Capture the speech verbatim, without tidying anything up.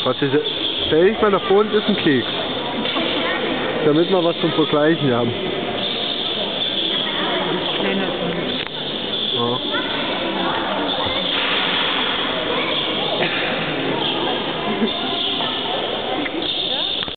Was ist, stell dich mal davor und isst einen Keks. Damit wir was zum Vergleichen haben. Kleine